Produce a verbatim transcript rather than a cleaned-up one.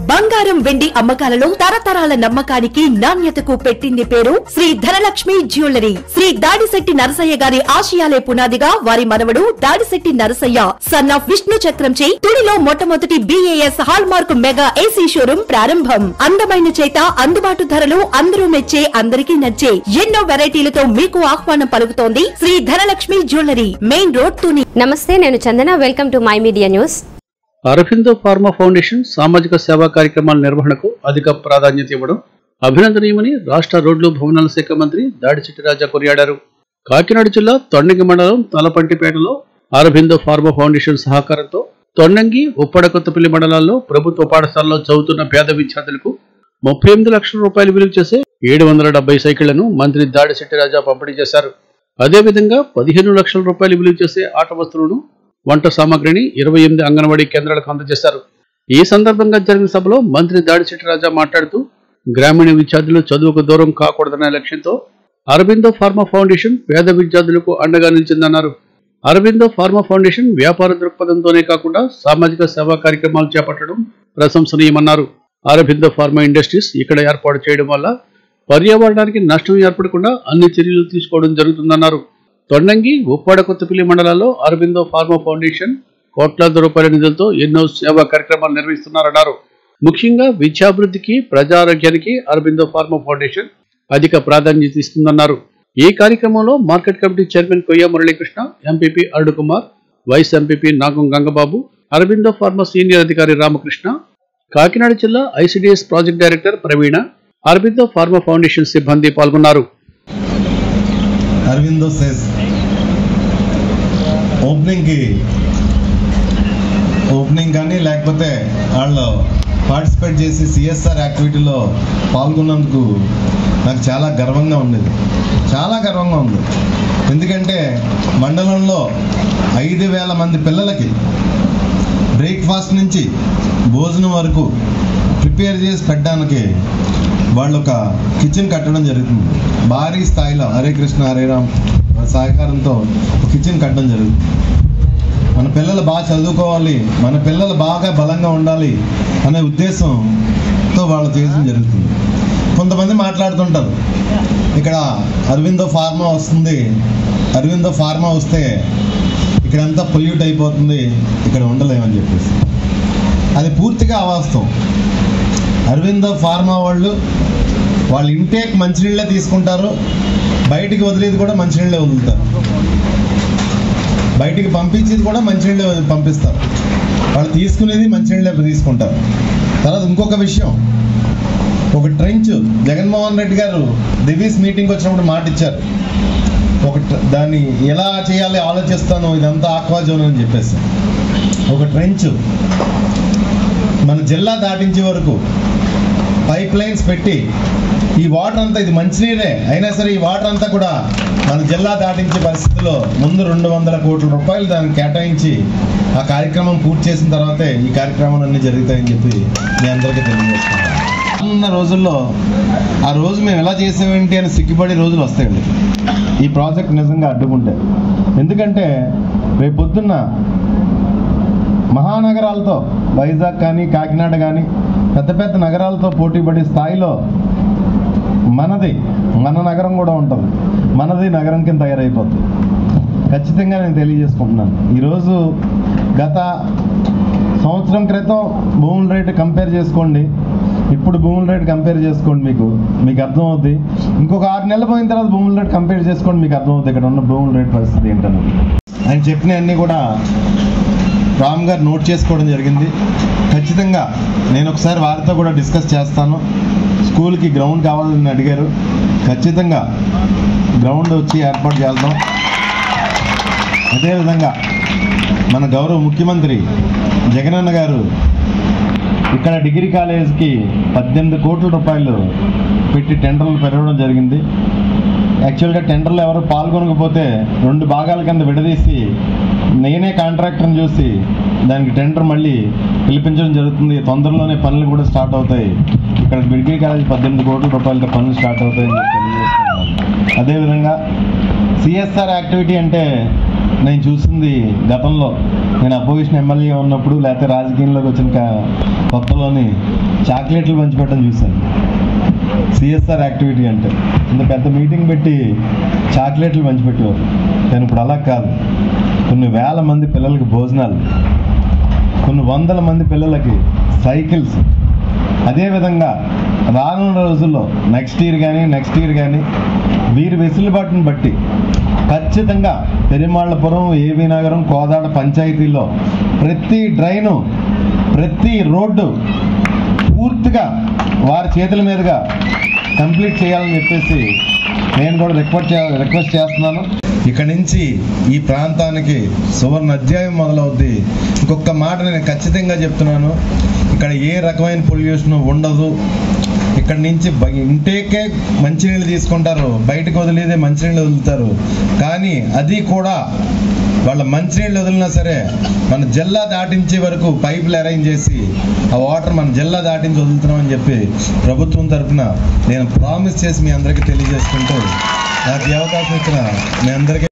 బంగారం వెండి అమ్మకాలలో తరతరాల నమ్మకానికి నాణ్యతకు పెట్టింది పేరు శ్రీ ధనలక్ష్మి జ్యువెలరీ. శ్రీ దాడిశెట్టి నరసయ్య గారి ఆశయాలే పునాదిగా వారి మనవడు దాడిశెట్టి నరసయ్య సన్ ఆఫ్ విష్ణు చక్రంచే తుడిలో మొట్టమొదటి BAS hallmark mega AC showroom ప్రారంభం. అందమైన చేత అందుబాటు ధరలు అందరూ మెచ్చే అందరికీ నచ్చే ఎన్నో వెరైటీలతో మీకు ఆహ్వానం పలుకుతోంది Shri Dhanalakshmi jewellery, main road Tuni. నమస్తే, నేను Chandana. Welcome to my media news. Aurobindo pharma foundation సామాజిక సేవా కార్యక్రమాల నిర్వహణకు అధిక ప్రాధాన్యత ఇవ్వడం అభినందనీయమని రాష్ట్ర రోడ్లు భవనాల శాఖ మంత్రి దాడిశెట్టి రాజా కొనియాడారు. కాకినాడ జిల్లా తొండంగి మండలం తలపంటిపేటలో అరబిందో ఫార్మా ఫౌండేషన్ సహకారంతో తొండంగి, ఉప్పడ, కొత్తపల్లి మండలాల్లో ప్రభుత్వ పాఠశాలలో చదువుతున్న పేద విద్యార్థులకు ముప్పై ఎనిమిది లక్షల రూపాయలు విలువ చేసే ఏడు వందల డెబ్బై సైకిళ్లను మంత్రి దాడిశెట్టి రాజా పంపిణీ చేశారు. అదేవిధంగా పదిహేను లక్షల రూపాయలు విలువ చేసే ఆట వస్తువులను, వంట సామాగ్రిని ఇరవై ఎనిమిది అంగన్వాడీ కేంద్రాలకు అందజేశారు. ఈ సందర్భంగా జరిగిన సభలో మంత్రి దాడిశెట్టి రాజా మాట్లాడుతూ గ్రామీణ విద్యార్థులు చదువుకు దూరం కాకూడదనే లక్ష్యంతో అరబిందో ఫార్మా ఫౌండేషన్ పేద విద్యార్థులకు అండగా నిలిచిందన్నారు. అరబిందో ఫార్మా ఫౌండేషన్ వ్యాపార దృక్పథంతోనే కాకుండా సామాజిక సేవా కార్యక్రమాలు చేపట్టడం ప్రశంసనీయమన్నారు. అరబిందో ఫార్మా ఇండస్ట్రీస్ ఇక్కడ ఏర్పాటు చేయడం వల్ల పర్యావరణానికి నష్టం ఏర్పడకుండా అన్ని చర్యలు తీసుకోవడం జరుగుతుందన్నారు. తొండంగి, ఉప్పాడ, కొత్తపల్లి మండలాల్లో అరబిందో ఫార్మా ఫౌండేషన్ కోట్లాది రూపాయల నిధులతో ఎన్నో సేవా కార్యక్రమాలు నిర్వహిస్తున్నారన్నారు. ముఖ్యంగా విద్యాభివృద్ధికి, ప్రజారోగ్యానికి అరబిందో ఫార్మా ఫౌండేషన్ అధిక ప్రాధాన్యత ఇస్తుందన్నారు. ఈ కార్యక్రమంలో market committee chairman Koyya Muralikrishna, MPP Arun Kumar, vice MPP Nagam Gangababu, Aurobindo pharma senior అధికారి రామకృష్ణ, కాకినాడ జిల్లా ICDS project director Praveena, Aurobindo pharma foundation సిబ్బంది పాల్గొన్నారు. అరబిందో సెస్ ఓపెనింగ్కి ఓపెనింగ్ కానీ లేకపోతే వాళ్ళు పార్టిసిపేట్ చేసి సిఎస్ఆర్ యాక్టివిటీలో పాల్గొన్నందుకు నాకు చాలా గర్వంగా ఉండేది, చాలా గర్వంగా ఉంది. ఎందుకంటే మండలంలో ఐదు వేల మంది పిల్లలకి బ్రేక్ఫాస్ట్ నుంచి భోజనం వరకు ప్రిపేర్ చేసి పెట్టడానికి వాళ్ళు ఒక కిచెన్ కట్టడం జరుగుతుంది. భారీ స్థాయిలో హరే కృష్ణ హరే రామ్ సహకారంతో కిచెన్ కట్టడం జరుగుతుంది. మన పిల్లలు బాగా చదువుకోవాలి, మన పిల్లలు బాగా బలంగా ఉండాలి అనే ఉద్దేశంతో వాళ్ళు చేయడం జరుగుతుంది. కొంతమంది మాట్లాడుతుంటారు, ఇక్కడ అరబిందో ఫార్మా వస్తుంది, అరబిందో ఫార్మా వస్తే ఇక్కడంతా పొల్యూట్ అయిపోతుంది, ఇక్కడ ఉండలేమని చెప్పేసి. అది పూర్తిగా అవాస్తవం. అరబిందో ఫార్మా వాళ్ళు వాళ్ళ ఇంటేక్ మంచినీళ్ళే తీసుకుంటారు, బయటికి వదిలేది కూడా మంచినీళ్ళే వదులుతారు, బయటికి పంపించేది కూడా మంచినీళ్ళే పంపిస్తారు, వాళ్ళు తీసుకునేది మంచినీళ్ళే తీసుకుంటారు. తర్వాత ఇంకొక విషయం, ఒక ట్రెంచ్ జగన్మోహన్ రెడ్డి గారు దివీస్ మీటింగ్ వచ్చినప్పుడు మాట ఇచ్చారు, ఒక దాన్ని ఎలా చేయాలి ఆలోచిస్తాను, ఇదంతా ఆక్వా జోన్ అని చెప్పేసి. ఒక ట్రెంచ్ మన జిల్లా దాటించే వరకు పైప్ లైన్స్ పెట్టి ఈ వాటర్ అంతా, ఇది మంచినీరే అయినా సరే ఈ వాటర్ అంతా కూడా మన జిల్లా దాటించే పరిస్థితిలో ముందు రెండు వందల కోట్ల రూపాయలు దానికి కేటాయించి ఆ కార్యక్రమం పూర్తి చేసిన తర్వాతే ఈ కార్యక్రమాలు అన్నీ జరుగుతాయని చెప్పి మీ అందరికీ తెలియజేస్తున్నాను. ఉన్న రోజుల్లో ఆ రోజు మేము ఎలా చేసేవేంటి అని సిగ్గుపడే రోజులు వస్తాయండి ఈ ప్రాజెక్ట్ నిజంగా అడ్డుకుంటే. ఎందుకంటే రేపు పొద్దున్న మహానగరాలతో, వైజాగ్ కానీ కాకినాడ కానీ పెద్ద పెద్ద నగరాలతో పోటీపడే స్థాయిలో మనది మన నగరం కూడా ఉంటుంది, మనది నగరం కింద తయారైపోతుంది. ఖచ్చితంగా నేను తెలియజేసుకుంటున్నాను. ఈరోజు గత సంవత్సరం క్రితం భూముల రేటు కంపేర్ చేసుకోండి, ఇప్పుడు భూముల రేటు కంపేర్ చేసుకోండి, మీకు మీకు అర్థమవుద్ది. ఇంకొక ఆరు నెలలు పోయిన తర్వాత భూముల రేటు కంపేర్ చేసుకోండి, మీకు అర్థమవుతుంది ఇక్కడ ఉన్న భూముల రేటు పరిస్థితి ఏంటన్నది. ఆయన చెప్పినవన్నీ కూడా రామ్ గారు నోట్ చేసుకోవడం జరిగింది. ఖచ్చితంగా నేను ఒకసారి వారితో కూడా డిస్కస్ చేస్తాను. స్కూల్కి గ్రౌండ్ కావాలని అడిగారు, ఖచ్చితంగా గ్రౌండ్ వచ్చి ఏర్పాటు చేద్దాం. అదేవిధంగా మన గౌరవ ముఖ్యమంత్రి జగనన్న గారు ఇక్కడ డిగ్రీ కాలేజ్కి పద్దెనిమిది కోట్ల రూపాయలు పెట్టి టెండర్లు పెరగడం జరిగింది. యాక్చువల్గా టెండర్లు ఎవరు పాల్గొనకపోతే రెండు భాగాల కింద విడదీసి నేనే కాంట్రాక్టర్ని చూసి దానికి టెండర్ మళ్ళీ పిలిపించడం జరుగుతుంది. తొందరలోనే పనులు కూడా స్టార్ట్ అవుతాయి. ఇక్కడ డిగ్రీ కాలేజ్ పద్దెనిమిది కోట్ల రూపాయలతో పనులు స్టార్ట్ అవుతాయని తెలియజేస్తున్నాను. అదేవిధంగా సిఎస్ఆర్ యాక్టివిటీ అంటే నేను చూసింది గతంలో నేను అపోజిషన్ ఎమ్మెల్యే ఉన్నప్పుడు లేకపోతే రాజకీయంలోకి వచ్చిన కొత్తలోని చాక్లెట్లు పంచిపెట్టడం చూశాను. సిఎస్ఆర్ యాక్టివిటీ అంటే ఇంత పెద్ద మీటింగ్ పెట్టి చాక్లెట్లు పంచిపెట్టేవారు. కానీ ఇప్పుడు అలా కాదు. కొన్ని వేల మంది పిల్లలకి భోజనాలు, కొన్ని వందల మంది పిల్లలకి సైకిల్స్. అదేవిధంగా రానున్న రోజుల్లో నెక్స్ట్ ఇయర్ కానీ నెక్స్ట్ ఇయర్ కానీ వీరి వెసులుబాటును బట్టి ఖచ్చితంగా పెరిమాళ్లపురం, ఏవీ నగరం, కోదాడ పంచాయతీల్లో ప్రతి డ్రైను, ప్రతి రోడ్డు పూర్తిగా వారి చేతుల మీదుగా కంప్లీట్ చేయాలని చెప్పేసి నేను కూడా రిక్వెస్ట్ రిక్వెస్ట్ చేస్తున్నాను. ఇక్కడి నుంచి ఈ ప్రాంతానికి సువర్ణ అధ్యాయం మొదలవుద్ది. ఇంకొక మాట నేను ఖచ్చితంగా చెప్తున్నాను, ఇక్కడ ఏ రకమైన పొల్యూషన్ ఉండదు. ఇక్కడ నుంచి ఇంటేకే మంచినీళ్ళు తీసుకుంటారు, బయటకు వదిలేదే మంచినీళ్ళు వదులుతారు. కానీ అది కూడా వాళ్ళ మంచినీళ్ళు వదిలినా సరే మన జిల్లా దాటించే వరకు పైపులు అరేంజ్ చేసి ఆ వాటర్ మన జిల్లా దాటించి వదులుతున్నామని చెప్పి ప్రభుత్వం తరఫున నేను ప్రామిస్ చేసి మీ అందరికీ తెలియజేసుకుంటూ నాకు ఈ అవకాశం ఇచ్చిన మీ అందరికీ